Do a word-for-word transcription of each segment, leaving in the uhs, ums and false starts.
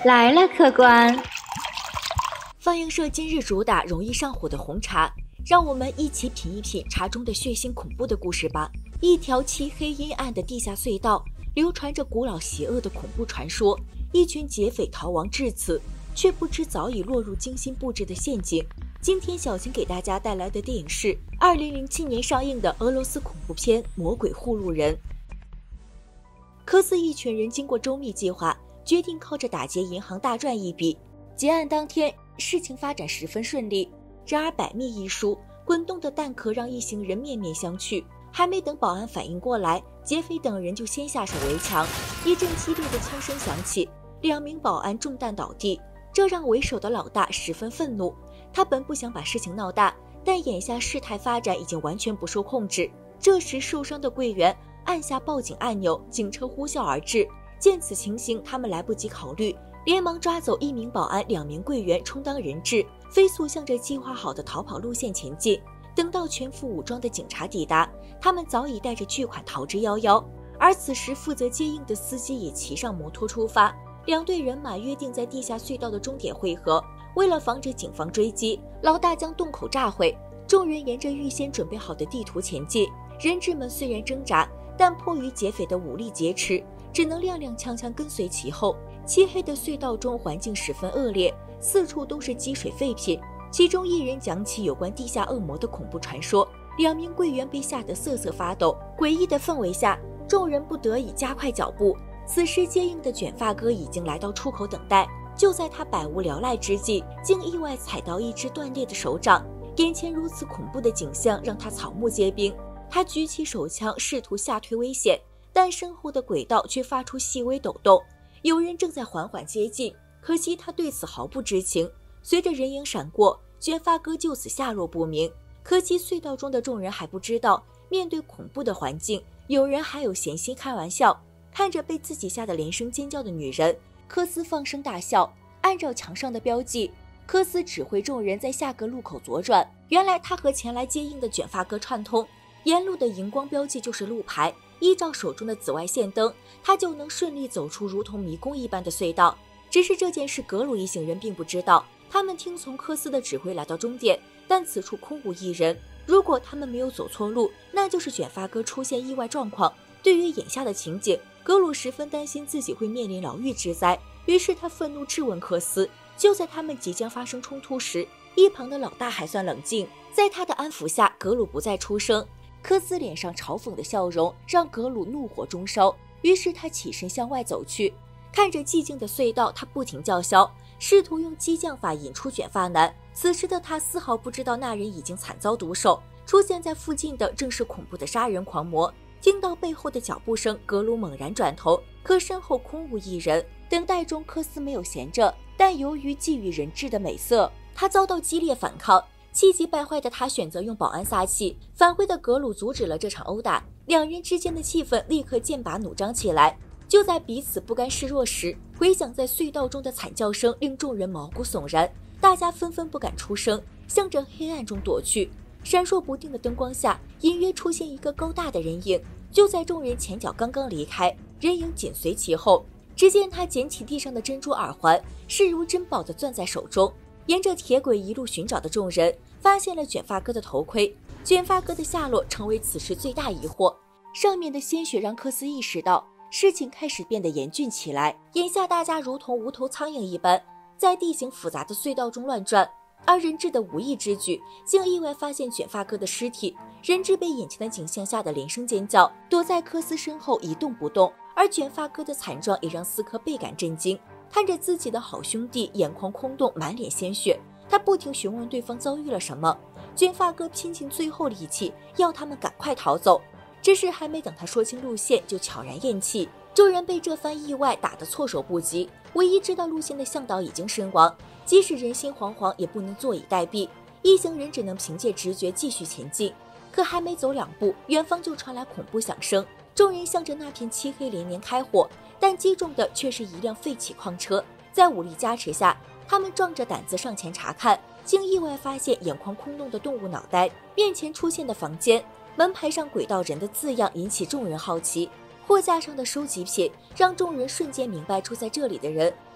来了，客官。 放映社今日主打容易上火的红茶，让我们一起品一品茶中的血腥恐怖的故事吧。一条漆黑阴暗的地下隧道，流传着古老邪恶的恐怖传说。一群劫匪逃亡至此，却不知早已落入精心布置的陷阱。今天小新给大家带来的电影是二零零七年上映的俄罗斯恐怖片《魔鬼护路人》。科斯一群人经过周密计划，决定靠着打劫银行大赚一笔。结案当天，事情发展十分顺利。然而百密一疏，滚动的弹壳让一行人面面相觑。还没等保安反应过来，劫匪等人就先下手为强。一阵激烈的枪声响起，两名保安中弹倒地，这让为首的老大十分愤怒。他本不想把事情闹大，但眼下事态发展已经完全不受控制。这时受伤的柜员按下报警按钮，警车呼啸而至。见此情形，他们来不及考虑，连忙抓走一名保安，两名柜员充当人质，飞速向着计划好的逃跑路线前进。等到全副武装的警察抵达，他们早已带着巨款逃之夭夭。而此时负责接应的司机也骑上摩托出发，两队人马约定在地下隧道的终点汇合。为了防止警方追击，老大将洞口炸毁，众人沿着预先准备好的地图前进。人质们虽然挣扎，但迫于劫匪的武力劫持，只能踉踉跄跄跟随其后。漆黑的隧道中环境十分恶劣，四处都是积水废品。其中一人讲起有关地下恶魔的恐怖传说，两名柜员被吓得瑟瑟发抖。诡异的氛围下，众人不得已加快脚步。此时接应的卷发哥已经来到出口等待，就在他百无聊赖之际，竟意外踩到一只断裂的手掌。眼前如此恐怖的景象让他草木皆兵，他举起手枪试图吓退危险，但身后的轨道却发出细微抖动，有人正在缓缓接近，可惜他对此毫不知情。随着人影闪过，卷发哥就此下落不明。可惜隧道中的众人还不知道，面对恐怖的环境，有人还有闲心开玩笑。看着被自己吓得连声尖叫的女人，科斯放声大笑。按照墙上的标记，科斯指挥众人在下个路口左转。原来他和前来接应的卷发哥串通，沿路的荧光标记就是路牌，依照手中的紫外线灯，他就能顺利走出如同迷宫一般的隧道。只是这件事格鲁一行人并不知道，他们听从科斯的指挥来到终点，但此处空无一人。如果他们没有走错路，那就是卷发哥出现意外状况。对于眼下的情景，格鲁十分担心自己会面临牢狱之灾，于是他愤怒质问科斯。就在他们即将发生冲突时，一旁的老大还算冷静，在他的安抚下，格鲁不再出声。科斯脸上嘲讽的笑容让格鲁怒火中烧，于是他起身向外走去。看着寂静的隧道，他不停叫嚣，试图用激将法引出卷发男。此时的他丝毫不知道那人已经惨遭毒手，出现在附近的正是恐怖的杀人狂魔。听到背后的脚步声，格鲁猛然转头，可身后空无一人。等待中，科斯没有闲着，但由于觊觎人质的美色，他遭到激烈反抗。气急败坏的他选择用保安撒气，返回的格鲁阻止了这场殴打，两人之间的气氛立刻剑拔弩张起来。就在彼此不甘示弱时，回响在隧道中的惨叫声令众人毛骨悚然，大家纷纷不敢出声，向着黑暗中躲去。闪烁不定的灯光下，隐约出现一个高大的人影。就在众人前脚刚刚离开，人影紧随其后。只见他捡起地上的珍珠耳环，视如珍宝地攥在手中。沿着铁轨一路寻找的众人发现了卷发哥的头盔，卷发哥的下落成为此时最大疑惑。上面的鲜血让科斯意识到事情开始变得严峻起来。眼下大家如同无头苍蝇一般，在地形复杂的隧道中乱转，而人质的无意之举竟意外发现卷发哥的尸体。人质被眼前的景象吓得连声尖叫，躲在科斯身后一动不动。而卷发哥的惨状也让斯科倍感震惊，看着自己的好兄弟眼眶空洞，满脸鲜血，他不停询问对方遭遇了什么。卷发哥拼尽最后力气要他们赶快逃走，只是还没等他说清路线，就悄然咽气。众人被这番意外打得措手不及，唯一知道路线的向导已经身亡，即使人心惶惶也不能坐以待毙。一行人只能凭借直觉继续前进。可还没走两步，远方就传来恐怖响声，众人向着那片漆黑连连开火，但击中的却是一辆废弃矿车。在武力加持下，他们壮着胆子上前查看，竟意外发现眼眶空洞的动物脑袋。面前出现的房间门牌上轨道人的字样引起众人好奇，货架上的收集品让众人瞬间明白住在这里的人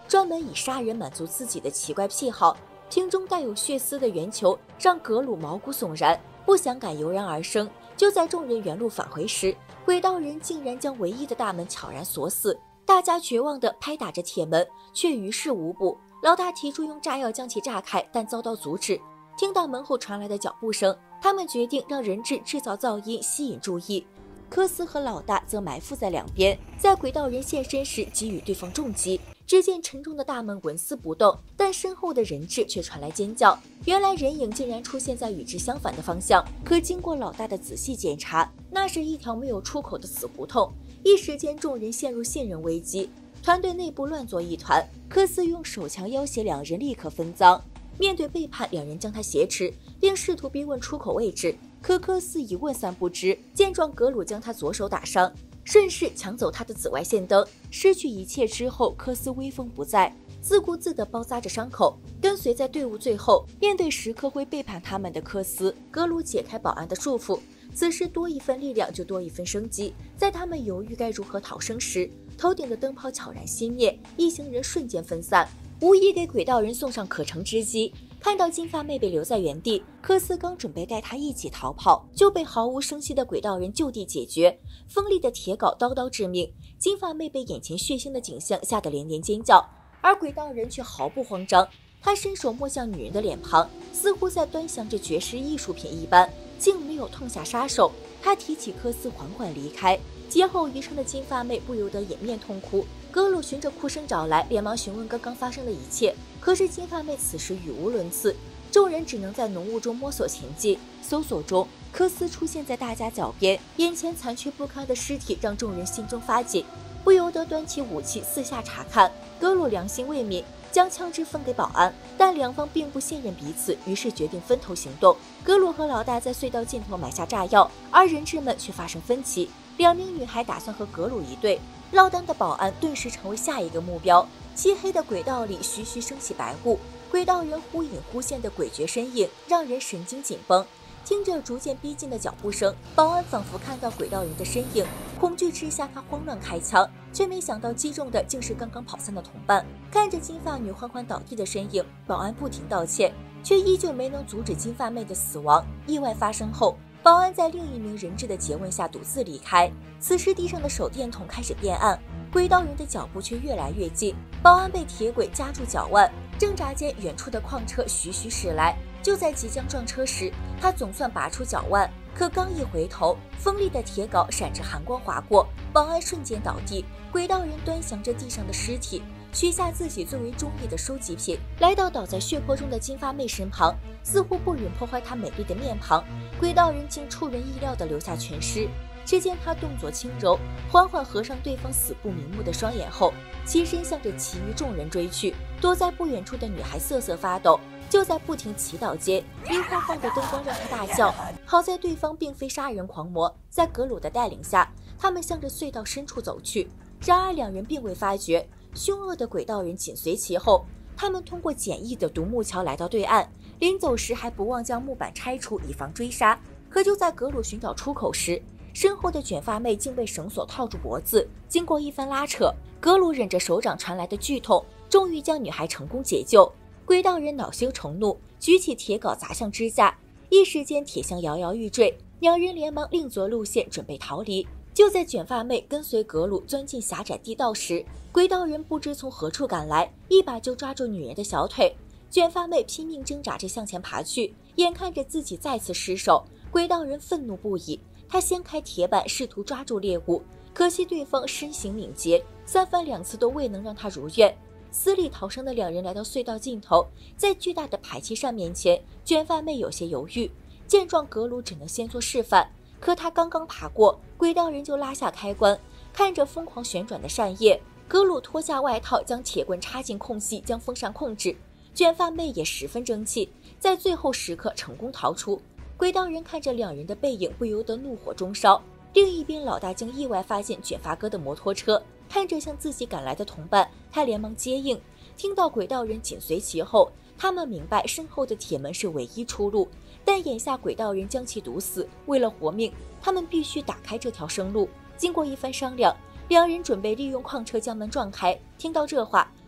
专门以杀人满足自己的奇怪癖好。瓶中带有血丝的圆球让格鲁毛骨悚然，不想感油然而生。就在众人原路返回时，鬼道人竟然将唯一的大门悄然锁死。大家绝望地拍打着铁门，却于事无补。老大提出用炸药将其炸开，但遭到阻止。听到门后传来的脚步声，他们决定让人质制造噪音吸引注意。科斯和老大则埋伏在两边，在鬼道人现身时给予对方重击。只见沉重的大门纹丝不动，但身后的人质却传来尖叫。原来人影竟然出现在与之相反的方向，可经过老大的仔细检查，那是一条没有出口的死胡同。一时间众人陷入信任危机，团队内部乱作一团。科斯用手枪要挟两人立刻分赃，面对背叛，两人将他挟持，并试图逼问出口位置，可科斯一问三不知。见状，格鲁将他左手打伤，顺势抢走他的紫外线灯。失去一切之后，科斯威风不再，自顾自地包扎着伤口，跟随在队伍最后。面对时刻会背叛他们的科斯，格鲁解开保安的束缚。此时多一分力量就多一分生机。在他们犹豫该如何逃生时，头顶的灯泡悄然熄灭，一行人瞬间分散，无疑给鬼道人送上可乘之机。看到金发妹被留在原地，科斯刚准备带她一起逃跑，就被毫无声息的鬼道人就地解决。锋利的铁镐刀刀致命，金发妹被眼前血腥的景象吓得连连尖叫，而鬼道人却毫不慌张。他伸手摸向女人的脸庞，似乎在端详着绝世艺术品一般，竟没有痛下杀手。他提起科斯缓缓离开，劫后余生的金发妹不由得掩面痛哭。格鲁循着哭声找来，连忙询问刚刚发生的一切，可是金发妹此时语无伦次。众人只能在浓雾中摸索前进。搜索中，科斯出现在大家脚边，眼前残缺不堪的尸体让众人心中发紧，不由得端起武器四下查看。格鲁良心未泯，将枪支分给保安，但两方并不信任彼此，于是决定分头行动。格鲁和老大在隧道尽头埋下炸药，而人质们却发生分歧。两名女孩打算和格鲁一队，落单的保安顿时成为下一个目标。漆黑的轨道里徐徐升起白雾，轨道人忽隐忽现的诡谲身影让人神经紧绷。听着逐渐逼近的脚步声，保安仿佛看到轨道人的身影，恐惧之下他慌乱开枪，却没想到击中的竟是刚刚跑散的同伴。看着金发女缓缓倒地的身影，保安不停道歉，却依旧没能阻止金发妹的死亡。意外发生后，保安在另一名人质的诘问下独自离开。此时地上的手电筒开始变暗，轨道人的脚步却越来越近，保安被铁轨夹住脚腕，挣扎间远处的矿车徐徐驶来。就在即将撞车时，他总算拔出脚腕，可刚一回头，锋利的铁镐闪着寒光划过，保安瞬间倒地。轨道人端详着地上的尸体，取下自己最为中意的收集品，来到倒在血泊中的金发妹身旁，似乎不忍破坏她美丽的面庞。轨道人竟出人意料地留下全尸。只见他动作轻柔，缓缓合上对方死不瞑目的双眼后，起身向着其余众人追去。躲在不远处的女孩瑟瑟发抖，就在不停祈祷间，明晃晃的灯光让她大叫。好在对方并非杀人狂魔，在格鲁的带领下，他们向着隧道深处走去。然而两人并未发觉，凶恶的轨道人紧随其后。他们通过简易的独木桥来到对岸，临走时还不忘将木板拆除，以防追杀。可就在格鲁寻找出口时，身后的卷发妹竟被绳索套住脖子。经过一番拉扯，格鲁忍着手掌传来的剧痛，终于将女孩成功解救。轨道人恼羞成怒，举起铁镐砸向支架，一时间铁箱摇摇欲坠，两人连忙另择路线准备逃离。就在卷发妹跟随格鲁钻进狭窄地道时，轨道人不知从何处赶来，一把就抓住女人的小腿。卷发妹拼命挣扎着向前爬去，眼看着自己再次失手，轨道人愤怒不已。他掀开铁板试图抓住猎物，可惜对方身形敏捷，三番两次都未能让他如愿。死里逃生的两人来到隧道尽头，在巨大的排气扇面前，卷发妹有些犹豫。见状，格鲁只能先做示范，可他刚刚爬过，轨道人就拉下开关。看着疯狂旋转的扇叶，格鲁脱下外套，将铁棍插进空隙，将风扇控制。卷发妹也十分争气，在最后时刻成功逃出。轨道人看着两人的背影，不由得怒火中烧。另一边，老大竟意外发现卷发哥的摩托车，看着向自己赶来的同伴，他连忙接应。听到轨道人紧随其后，他们明白身后的铁门是唯一出路，但眼下轨道人将其堵死，为了活命，他们必须打开这条生路。经过一番商量，两人准备利用矿车将门撞开。听到这话，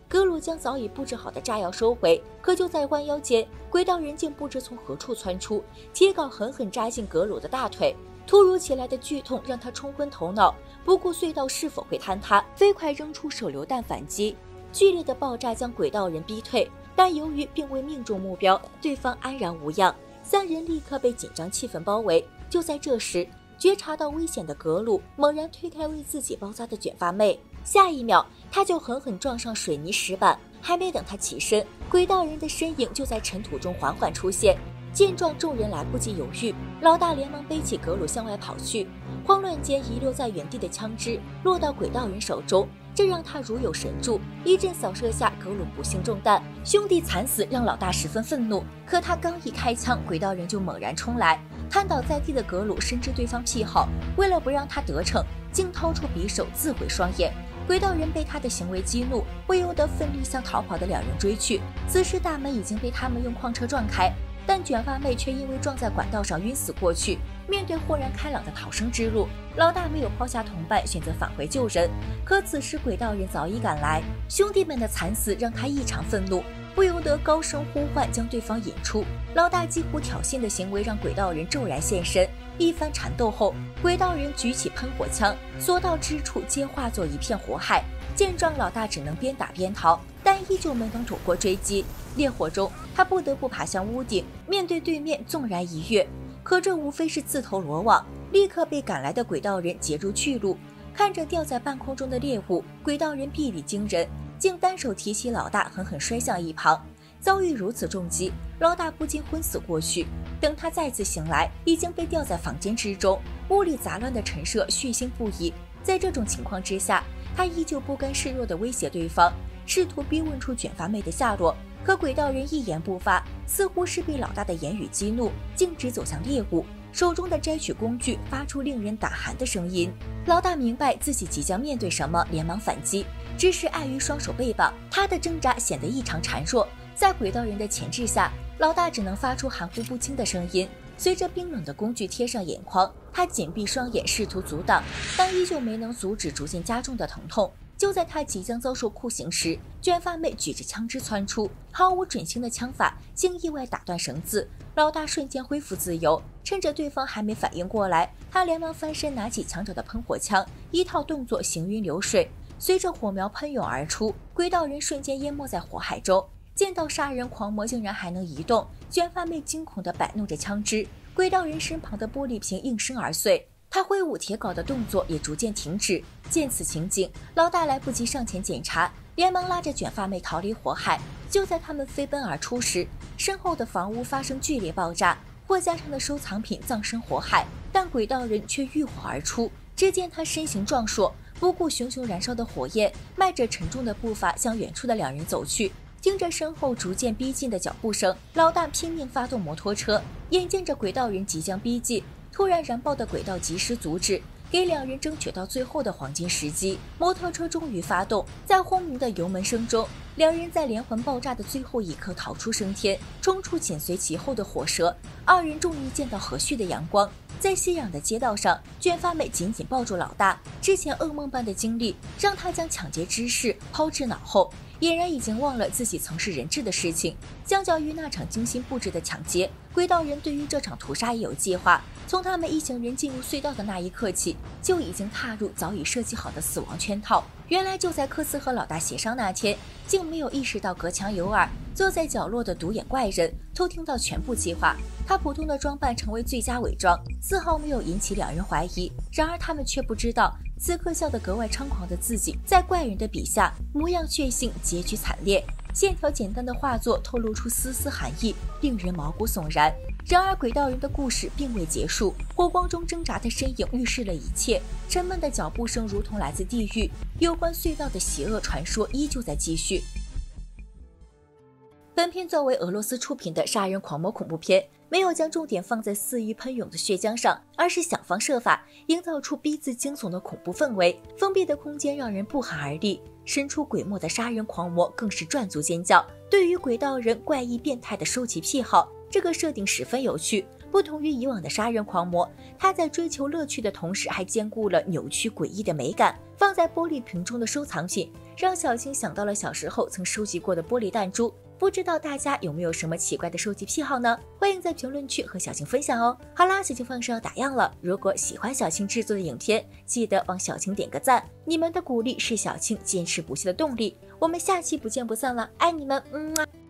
格鲁将早已布置好的炸药收回，可就在弯腰间，轨道人竟不知从何处窜出，铁镐狠狠扎进格鲁的大腿。突如其来的剧痛让他冲昏头脑，不顾隧道是否会坍塌，飞快扔出手榴弹反击。剧烈的爆炸将轨道人逼退，但由于并未命中目标，对方安然无恙。三人立刻被紧张气氛包围。就在这时，觉察到危险的格鲁猛然推开为自己包扎的卷发妹，下一秒他就狠狠撞上水泥石板。还没等他起身，轨道人的身影就在尘土中缓缓出现。见状，众人来不及犹豫，老大连忙背起格鲁向外跑去。慌乱间，遗留在原地的枪支落到轨道人手中，这让他如有神助，一阵扫射下，格鲁不幸中弹。兄弟惨死让老大十分愤怒，可他刚一开枪，轨道人就猛然冲来。瘫倒在地的格鲁深知对方癖好，为了不让他得逞，竟掏出匕首自毁双眼。轨道人被他的行为激怒，不由得奋力向逃跑的两人追去。此时大门已经被他们用矿车撞开，但卷发妹却因为撞在管道上晕死过去。面对豁然开朗的逃生之路，老大没有抛下同伴，选择返回救人。可此时轨道人早已赶来，兄弟们的惨死让他异常愤怒，不由得高声呼唤将对方引出。老大几乎挑衅的行为让轨道人骤然现身，一番缠斗后，轨道人举起喷火枪，所到之处皆化作一片火海。见状，老大只能边打边逃，但依旧没能躲过追击。烈火中，他不得不爬向屋顶，面对对面纵然一跃，可这无非是自投罗网，立刻被赶来的轨道人截住去路。看着吊在半空中的猎物，轨道人臂力惊人，竟单手提起老大，狠狠摔向一旁。遭遇如此重击，老大不禁昏死过去。等他再次醒来，已经被吊在房间之中，屋里杂乱的陈设血腥不已。在这种情况之下，他依旧不甘示弱地威胁对方，试图逼问出卷发妹的下落。可轨道人一言不发，似乎是被老大的言语激怒，径直走向猎物，手中的摘取工具发出令人胆寒的声音。老大明白自己即将面对什么，连忙反击，只是碍于双手被绑，他的挣扎显得异常孱弱。在轨道人的钳制下，老大只能发出含糊不清的声音。随着冰冷的工具贴上眼眶，他紧闭双眼试图阻挡，但依旧没能阻止逐渐加重的疼痛。就在他即将遭受酷刑时，卷发妹举着枪支窜出，毫无准星的枪法竟意外打断绳子，老大瞬间恢复自由。趁着对方还没反应过来，他连忙翻身拿起墙角的喷火枪，一套动作行云流水，随着火苗喷涌而出，轨道人瞬间淹没在火海中。见到杀人狂魔竟然还能移动，卷发妹惊恐地摆弄着枪支，轨道人身旁的玻璃瓶应声而碎，他挥舞铁镐的动作也逐渐停止。见此情景，老大来不及上前检查，连忙拉着卷发妹逃离火海。就在他们飞奔而出时，身后的房屋发生剧烈爆炸，货架上的收藏品葬身火海，但轨道人却遇火而出。只见他身形壮硕，不顾熊熊燃烧的火焰，迈着沉重的步伐向远处的两人走去。听着身后逐渐逼近的脚步声，老大拼命发动摩托车，眼见着轨道人即将逼近，突然燃爆的轨道及时阻止，给两人争取到最后的黄金时机。摩托车终于发动，在轰鸣的油门声中，两人在连环爆炸的最后一刻逃出升天，冲出紧随其后的火蛇。二人终于见到和煦的阳光。在熙攘的街道上，卷发妹紧紧抱住老大，之前噩梦般的经历让他将抢劫之事抛至脑后，俨然已经忘了自己曾是人质的事情。相较于那场精心布置的抢劫，轨道人对于这场屠杀也有计划。从他们一行人进入隧道的那一刻起，就已经踏入早已设计好的死亡圈套。原来就在科斯和老大协商那天，竟没有意识到隔墙有耳，坐在角落的独眼怪人偷听到全部计划。他普通的装扮成为最佳伪装，丝毫没有引起两人怀疑。然而他们却不知道，此刻笑得格外猖狂的自己，在怪人的笔下模样血腥，结局惨烈。线条简单的画作透露出丝丝寒意，令人毛骨悚然。然而轨道人的故事并未结束，火光中挣扎的身影预示了一切，沉闷的脚步声如同来自地狱，有关隧道的邪恶传说依旧在继续。本片作为俄罗斯出品的杀人狂魔恐怖片，没有将重点放在肆意喷涌的血浆上，而是想方设法营造出逼自惊悚的恐怖氛围。封闭的空间让人不寒而栗，神出鬼没的杀人狂魔更是赚足尖叫。对于轨道人怪异变态的收集癖好，这个设定十分有趣。 不同于以往的杀人狂魔，他在追求乐趣的同时，还兼顾了扭曲诡异的美感。放在玻璃瓶中的收藏品，让小青想到了小时候曾收集过的玻璃弹珠。不知道大家有没有什么奇怪的收集癖好呢？欢迎在评论区和小青分享哦。好啦，小青放生要打烊了。如果喜欢小青制作的影片，记得帮小青点个赞，你们的鼓励是小青坚持不懈的动力。我们下期不见不散了，爱你们，嗯啊。